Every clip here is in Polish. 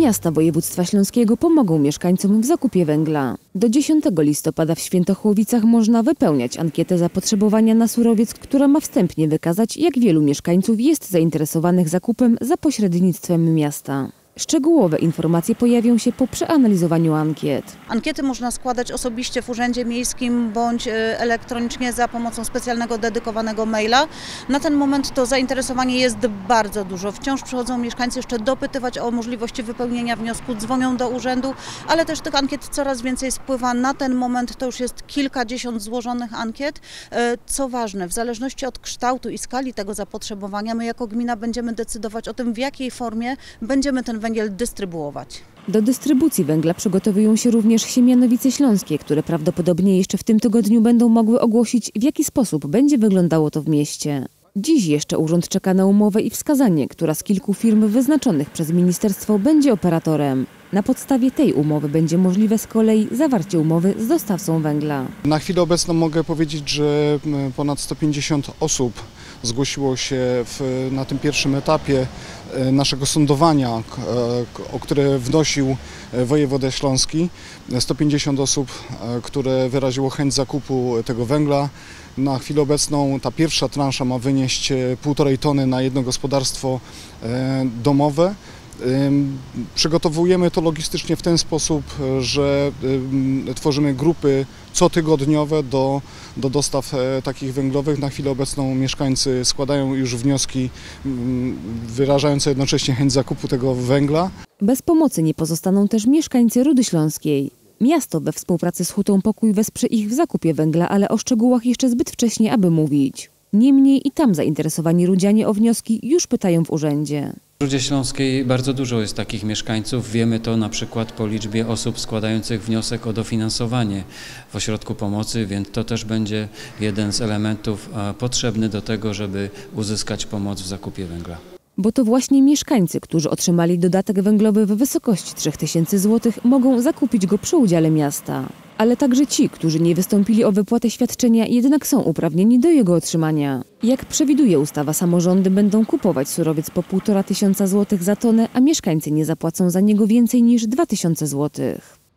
Miasta województwa śląskiego pomogą mieszkańcom w zakupie węgla. Do 10 listopada w Świętochłowicach można wypełniać ankietę zapotrzebowania na surowiec, która ma wstępnie wykazać, jak wielu mieszkańców jest zainteresowanych zakupem za pośrednictwem miasta. Szczegółowe informacje pojawią się po przeanalizowaniu ankiet. Ankiety można składać osobiście w urzędzie miejskim bądź elektronicznie za pomocą specjalnego dedykowanego maila. Na ten moment to zainteresowanie jest bardzo dużo. Wciąż przychodzą mieszkańcy jeszcze dopytywać o możliwości wypełnienia wniosku, dzwonią do urzędu, ale też tych ankiet coraz więcej spływa. Na ten moment to już jest kilkadziesiąt złożonych ankiet. Co ważne, w zależności od kształtu i skali tego zapotrzebowania, my jako gmina będziemy decydować o tym, w jakiej formie będziemy ten węgiel dystrybuować. Do dystrybucji węgla przygotowują się również Siemianowice Śląskie, które prawdopodobnie jeszcze w tym tygodniu będą mogły ogłosić, w jaki sposób będzie wyglądało to w mieście. Dziś jeszcze urząd czeka na umowę i wskazanie, która z kilku firm wyznaczonych przez ministerstwo będzie operatorem. Na podstawie tej umowy będzie możliwe z kolei zawarcie umowy z dostawcą węgla. Na chwilę obecną mogę powiedzieć, że ponad 150 osób zgłosiło się na tym pierwszym etapie naszego sądowania, o które wnosił wojewoda śląski. 150 osób, które wyraziło chęć zakupu tego węgla. Na chwilę obecną ta pierwsza transza ma wynieść 1,5 tony na jedno gospodarstwo domowe. Przygotowujemy to logistycznie w ten sposób, że tworzymy grupy cotygodniowe do dostaw takich węglowych. Na chwilę obecną mieszkańcy składają już wnioski wyrażające jednocześnie chęć zakupu tego węgla. Bez pomocy nie pozostaną też mieszkańcy Rudy Śląskiej. Miasto we współpracy z Hutą Pokój wesprze ich w zakupie węgla, ale o szczegółach jeszcze zbyt wcześnie, aby mówić. Niemniej i tam zainteresowani rudzianie o wnioski już pytają w urzędzie. W Rudzie Śląskiej bardzo dużo jest takich mieszkańców. Wiemy to na przykład po liczbie osób składających wniosek o dofinansowanie w ośrodku pomocy, więc to też będzie jeden z elementów potrzebny do tego, żeby uzyskać pomoc w zakupie węgla. Bo to właśnie mieszkańcy, którzy otrzymali dodatek węglowy w wysokości 3000 zł, mogą zakupić go przy udziale miasta. Ale także ci, którzy nie wystąpili o wypłatę świadczenia, jednak są uprawnieni do jego otrzymania. Jak przewiduje ustawa, samorządy będą kupować surowiec po 1500 zł za tonę, a mieszkańcy nie zapłacą za niego więcej niż 2000 zł.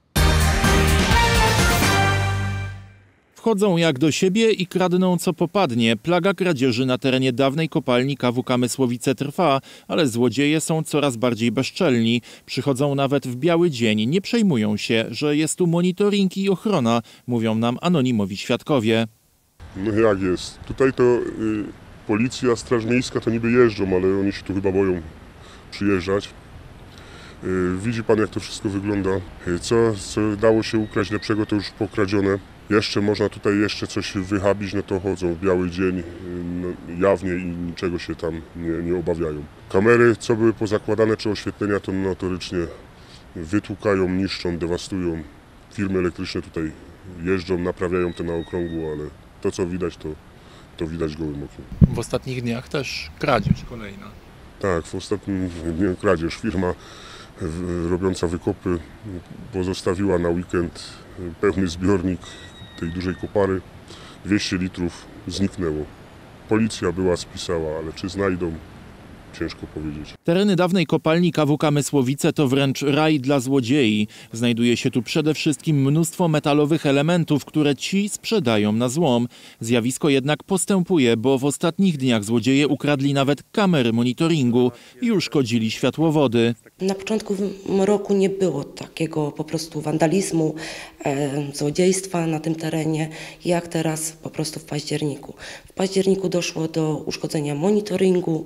Wchodzą jak do siebie i kradną co popadnie. Plaga kradzieży na terenie dawnej kopalni KWK Mysłowice trwa, ale złodzieje są coraz bardziej bezczelni. Przychodzą nawet w biały dzień. Nie przejmują się, że jest tu monitoring i ochrona, mówią nam anonimowi świadkowie. No jak jest? Tutaj to policja, straż miejska to niby jeżdżą, ale oni się tu chyba boją przyjeżdżać. Widzi pan, jak to wszystko wygląda. Co dało się ukraść lepszego, to już pokradzione. Jeszcze można tutaj coś wyhabić, no to chodzą w biały dzień jawnie i niczego się tam nie obawiają. Kamery, co były pozakładane, czy oświetlenia, to notorycznie wytłukają, niszczą, dewastują. Firmy elektryczne tutaj jeżdżą, naprawiają to na okrągło, ale to co widać, to widać gołym okiem. W ostatnich dniach też kradzież kolejna. Tak, w ostatnim dniu kradzież. Firma robiąca wykopy pozostawiła na weekend pełny zbiornik tej dużej kopary. 200 litrów zniknęło. Policja była, spisała, ale czy znajdą? Ciężko powiedzieć. Tereny dawnej kopalni KWK Mysłowice to wręcz raj dla złodziei. Znajduje się tu przede wszystkim mnóstwo metalowych elementów, które ci sprzedają na złom. Zjawisko jednak postępuje, bo w ostatnich dniach złodzieje ukradli nawet kamery monitoringu i uszkodzili światłowody. Na początku roku nie było takiego po prostu wandalizmu, złodziejstwa na tym terenie, jak teraz po prostu w październiku. W październiku doszło do uszkodzenia monitoringu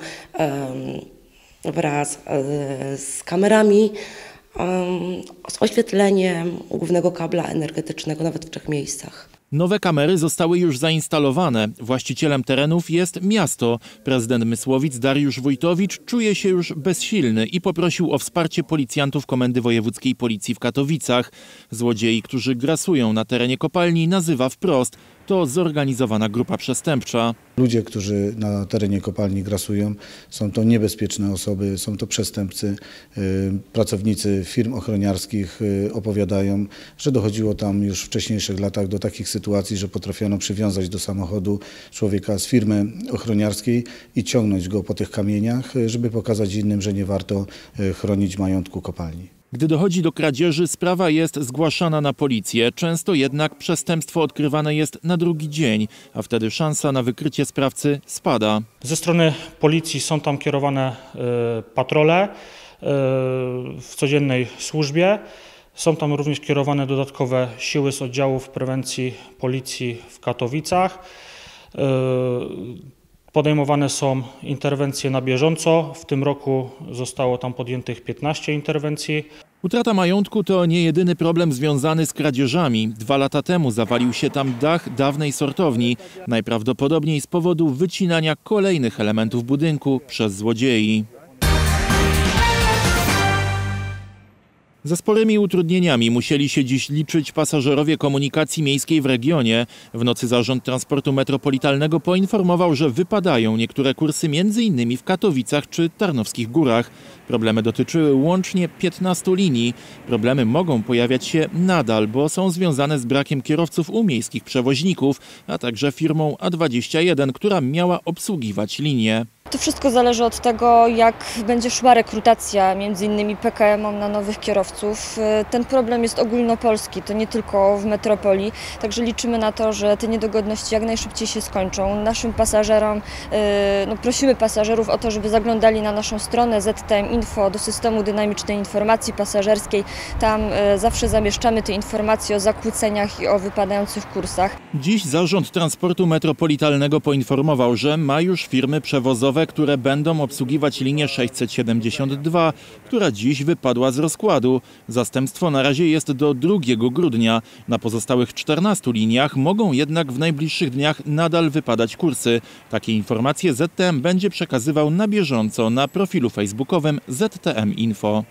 wraz z kamerami, z oświetleniem głównego kabla energetycznego nawet w 3 miejscach. Nowe kamery zostały już zainstalowane. Właścicielem terenów jest miasto. Prezydent Mysłowic Dariusz Wójtowicz czuje się już bezsilny i poprosił o wsparcie policjantów Komendy Wojewódzkiej Policji w Katowicach. Złodziei, którzy grasują na terenie kopalni, nazywa wprost. to zorganizowana grupa przestępcza. Ludzie, którzy na terenie kopalni grasują, są to niebezpieczne osoby, są to przestępcy. Pracownicy firm ochroniarskich opowiadają, że dochodziło tam już w wcześniejszych latach do takich sytuacji, że potrafiono przywiązać do samochodu człowieka z firmy ochroniarskiej i ciągnąć go po tych kamieniach, żeby pokazać innym, że nie warto chronić majątku kopalni. Gdy dochodzi do kradzieży, sprawa jest zgłaszana na policję. Często jednak przestępstwo odkrywane jest na drugi dzień, a wtedy szansa na wykrycie sprawcy spada. Ze strony policji są tam kierowane patrole w codziennej służbie. Są tam również kierowane dodatkowe siły z oddziałów prewencji policji w Katowicach. Podejmowane są interwencje na bieżąco. W tym roku zostało tam podjętych 15 interwencji. Utrata majątku to nie jedyny problem związany z kradzieżami. 2 lata temu zawalił się tam dach dawnej sortowni, najprawdopodobniej z powodu wycinania kolejnych elementów budynku przez złodziei. Ze sporymi utrudnieniami musieli się dziś liczyć pasażerowie komunikacji miejskiej w regionie. W nocy Zarząd Transportu Metropolitalnego poinformował, że wypadają niektóre kursy m.in. w Katowicach czy Tarnowskich Górach. Problemy dotyczyły łącznie 15 linii. Problemy mogą pojawiać się nadal, bo są związane z brakiem kierowców u miejskich przewoźników, a także firmą A21, która miała obsługiwać linię. To wszystko zależy od tego, jak będzie szła rekrutacja między innymi PKM-om na nowych kierowców. Ten problem jest ogólnopolski, to nie tylko w metropolii, także liczymy na to, że te niedogodności jak najszybciej się skończą. Naszym pasażerom, prosimy pasażerów o to, żeby zaglądali na naszą stronę ZTM Info do systemu dynamicznej informacji pasażerskiej. Tam zawsze zamieszczamy te informacje o zakłóceniach i o wypadających kursach. Dziś Zarząd Transportu Metropolitalnego poinformował, że ma już firmy przewozowe, które będą obsługiwać linię 672, która dziś wypadła z rozkładu. Zastępstwo na razie jest do 2 grudnia. Na pozostałych 14 liniach mogą jednak w najbliższych dniach nadal wypadać kursy. Takie informacje ZTM będzie przekazywał na bieżąco na profilu facebookowym ZTM Info.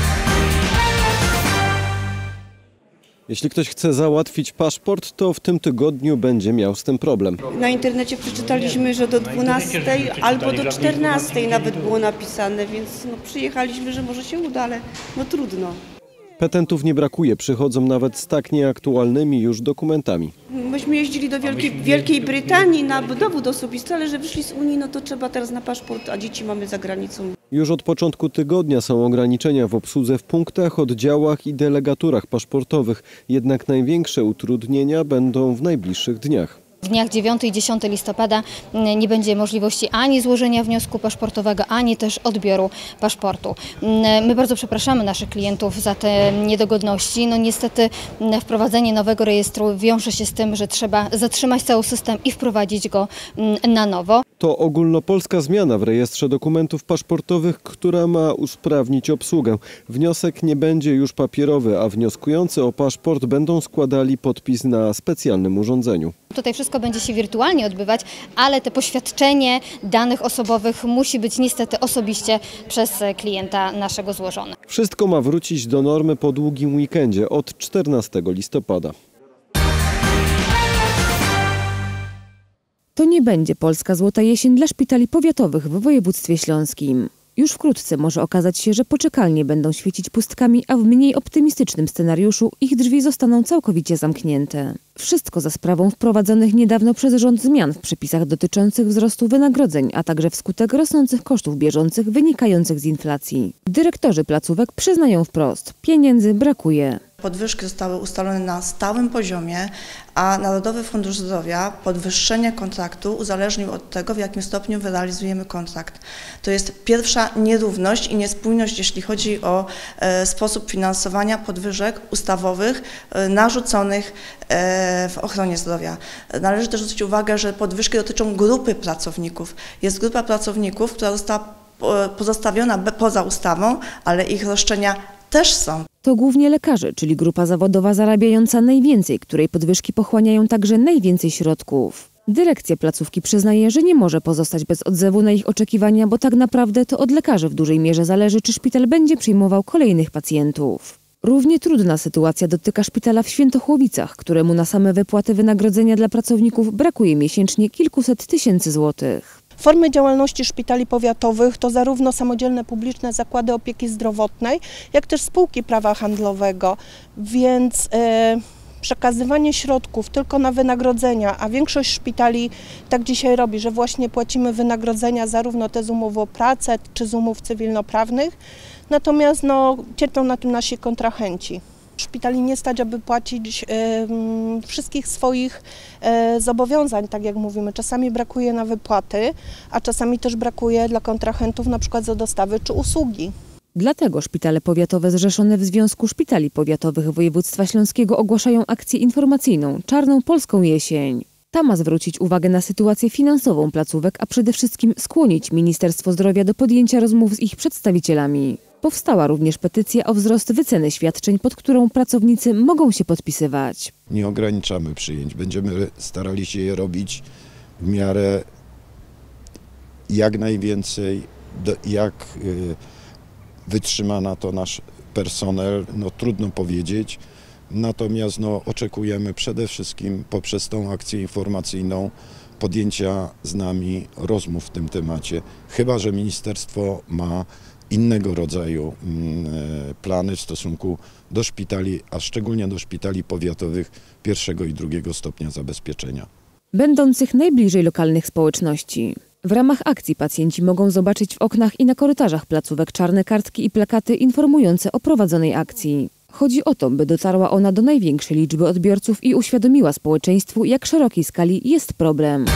Jeśli ktoś chce załatwić paszport, to w tym tygodniu będzie miał z tym problem. Na internecie przeczytaliśmy, że do 12 albo do 14 nawet było napisane, więc przyjechaliśmy, że może się uda, ale trudno. Petentów nie brakuje, przychodzą nawet z tak nieaktualnymi już dokumentami. Myśmy jeździli do Wielkiej Brytanii na dowód osobisty, ale że wyszli z Unii, to trzeba teraz na paszport, a dzieci mamy za granicą. Już od początku tygodnia są ograniczenia w obsłudze w punktach, oddziałach i delegaturach paszportowych. Jednak największe utrudnienia będą w najbliższych dniach. W dniach 9 i 10 listopada nie będzie możliwości ani złożenia wniosku paszportowego, ani też odbioru paszportu. My bardzo przepraszamy naszych klientów za te niedogodności. Niestety wprowadzenie nowego rejestru wiąże się z tym, że trzeba zatrzymać cały system i wprowadzić go na nowo. To ogólnopolska zmiana w rejestrze dokumentów paszportowych, która ma usprawnić obsługę. Wniosek nie będzie już papierowy, a wnioskujący o paszport będą składali podpis na specjalnym urządzeniu. Tutaj wszystko będzie się wirtualnie odbywać, ale te poświadczenie danych osobowych musi być niestety osobiście przez klienta naszego złożone. Wszystko ma wrócić do normy po długim weekendzie od 14 listopada. To nie będzie polska złota jesień dla szpitali powiatowych w województwie śląskim. Już wkrótce może okazać się, że poczekalnie będą świecić pustkami, a w mniej optymistycznym scenariuszu ich drzwi zostaną całkowicie zamknięte. Wszystko za sprawą wprowadzonych niedawno przez rząd zmian w przepisach dotyczących wzrostu wynagrodzeń, a także wskutek rosnących kosztów bieżących wynikających z inflacji. Dyrektorzy placówek przyznają wprost, pieniędzy brakuje. Podwyżki zostały ustalone na stałym poziomie, a Narodowy Fundusz Zdrowia podwyższenie kontraktu uzależnił od tego, w jakim stopniu realizujemy kontrakt. To jest pierwsza nierówność i niespójność, jeśli chodzi o sposób finansowania podwyżek ustawowych narzuconych w ochronie zdrowia. Należy też zwrócić uwagę, że podwyżki dotyczą grupy pracowników. Jest grupa pracowników, która została pozostawiona poza ustawą, ale ich roszczenia też są. To głównie lekarze, czyli grupa zawodowa zarabiająca najwięcej, której podwyżki pochłaniają także najwięcej środków. Dyrekcja placówki przyznaje, że nie może pozostać bez odzewu na ich oczekiwania, bo tak naprawdę to od lekarzy w dużej mierze zależy, czy szpital będzie przyjmował kolejnych pacjentów. Równie trudna sytuacja dotyka szpitala w Świętochłowicach, któremu na same wypłaty wynagrodzenia dla pracowników brakuje miesięcznie kilkuset tysięcy złotych. Formy działalności szpitali powiatowych to zarówno samodzielne publiczne zakłady opieki zdrowotnej, jak też spółki prawa handlowego, więc przekazywanie środków tylko na wynagrodzenia, a większość szpitali tak dzisiaj robi, że właśnie płacimy wynagrodzenia zarówno te z umów o pracę, czy z umów cywilnoprawnych, natomiast cierpią na tym nasi kontrahenci. Szpitali nie stać, aby płacić wszystkich swoich zobowiązań, tak jak mówimy. Czasami brakuje na wypłaty, a czasami też brakuje dla kontrahentów na przykład za dostawy czy usługi. Dlatego szpitale powiatowe zrzeszone w Związku Szpitali Powiatowych Województwa Śląskiego ogłaszają akcję informacyjną Czarną Polską Jesień. Ta ma zwrócić uwagę na sytuację finansową placówek, a przede wszystkim skłonić Ministerstwo Zdrowia do podjęcia rozmów z ich przedstawicielami. Powstała również petycja o wzrost wyceny świadczeń, pod którą pracownicy mogą się podpisywać. Nie ograniczamy przyjęć, będziemy starali się je robić w miarę jak najwięcej, jak wytrzyma na to nasz personel, trudno powiedzieć. Natomiast oczekujemy przede wszystkim poprzez tą akcję informacyjną podjęcia z nami rozmów w tym temacie, chyba że ministerstwo ma innego rodzaju plany w stosunku do szpitali, a szczególnie do szpitali powiatowych pierwszego i drugiego stopnia zabezpieczenia. Będących najbliżej lokalnych społeczności. W ramach akcji pacjenci mogą zobaczyć w oknach i na korytarzach placówek czarne kartki i plakaty informujące o prowadzonej akcji. Chodzi o to, by dotarła ona do największej liczby odbiorców i uświadomiła społeczeństwu, jak szerokiej skali jest problem.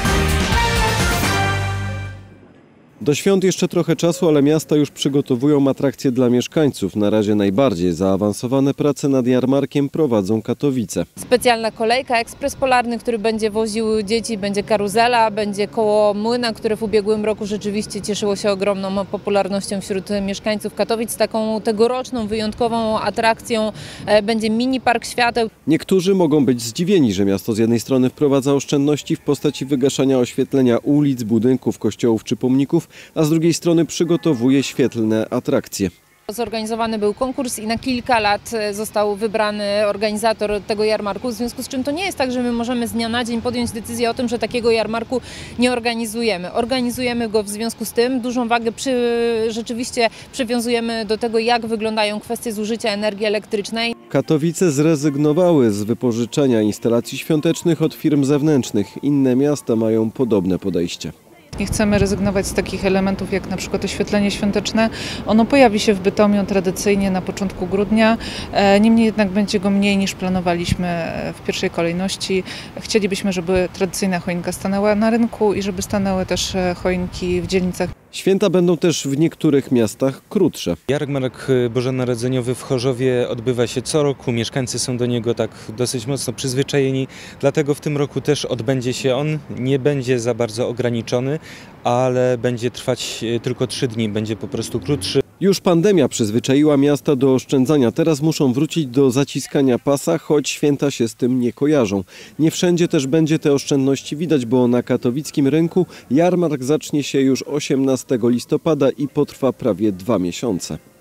Do świąt jeszcze trochę czasu, ale miasta już przygotowują atrakcje dla mieszkańców. Na razie najbardziej zaawansowane prace nad jarmarkiem prowadzą Katowice. Specjalna kolejka, ekspres polarny, który będzie woził dzieci, będzie karuzela, będzie koło młyna, które w ubiegłym roku rzeczywiście cieszyło się ogromną popularnością wśród mieszkańców Katowic. Taką tegoroczną, wyjątkową atrakcją będzie mini park świateł. Niektórzy mogą być zdziwieni, że miasto z jednej strony wprowadza oszczędności w postaci wygaszania oświetlenia ulic, budynków, kościołów czy pomników, a z drugiej strony przygotowuje świetlne atrakcje. Zorganizowany był konkurs i na kilka lat został wybrany organizator tego jarmarku, w związku z czym to nie jest tak, że my możemy z dnia na dzień podjąć decyzję o tym, że takiego jarmarku nie organizujemy. Organizujemy go w związku z tym, dużą wagę rzeczywiście przywiązujemy do tego, jak wyglądają kwestie zużycia energii elektrycznej. Katowice zrezygnowały z wypożyczenia instalacji świątecznych od firm zewnętrznych. Inne miasta mają podobne podejście. Nie chcemy rezygnować z takich elementów jak na przykład oświetlenie świąteczne. Ono pojawi się w Bytomiu tradycyjnie na początku grudnia, niemniej jednak będzie go mniej niż planowaliśmy w pierwszej kolejności. Chcielibyśmy, żeby tradycyjna choinka stanęła na rynku i żeby stanęły też choinki w dzielnicach. Święta będą też w niektórych miastach krótsze. Jarmark bożonarodzeniowy w Chorzowie odbywa się co roku, mieszkańcy są do niego tak dosyć mocno przyzwyczajeni, dlatego w tym roku też odbędzie się on, nie będzie za bardzo ograniczony, ale będzie trwać tylko 3 dni, będzie po prostu krótszy. Już pandemia przyzwyczaiła miasta do oszczędzania, teraz muszą wrócić do zaciskania pasa, choć święta się z tym nie kojarzą. Nie wszędzie też będzie te oszczędności widać, bo na katowickim rynku jarmark zacznie się już 18 listopada i potrwa prawie 2 miesiące.